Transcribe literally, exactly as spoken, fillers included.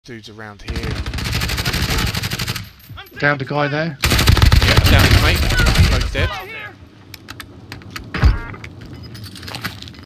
dudes around here. Down the guy there. Yeah, down